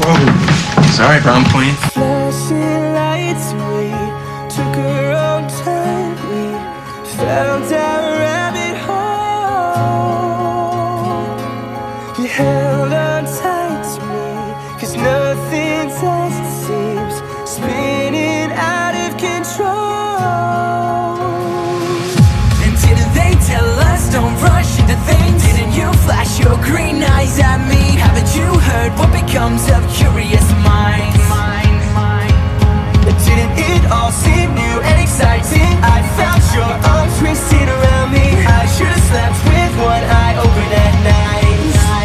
Oh, sorry, prom queen. Flashing lights, we took our own time. We found our rabbit hole. You held on tight to me, 'cause nothing else it seems, spinning out of control. And didn't they tell us don't rush into things? Didn't you flash your green eyes at me? Haven't you heard what becomes of curious minds? Didn't it all seem new and exciting? I felt your arms twisted around me. I should've slept with one eye open at night.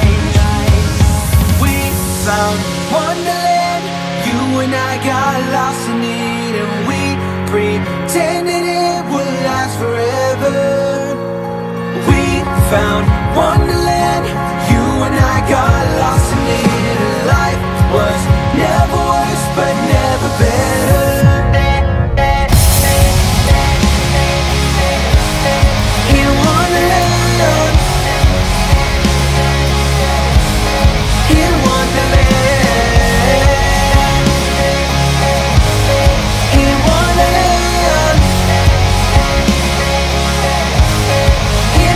We found Wonderland. You and I got lost in it, and we pretended it would last forever. We found Wonderland. You and I got lost in it. Life was never worse, but never better. In Wonderland. In Wonderland. In Wonderland. In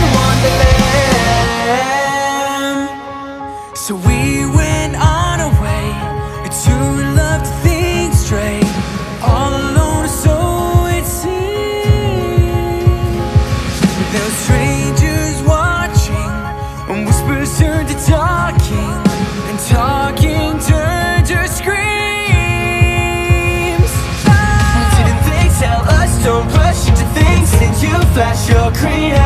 Wonderland. So we went on our way to love to think straight, all alone, so it seemed. There were strangers watching, and whispers turned to talking, and talking turned to screams. Didn't they tell us don't rush into things? Didn't you flash your green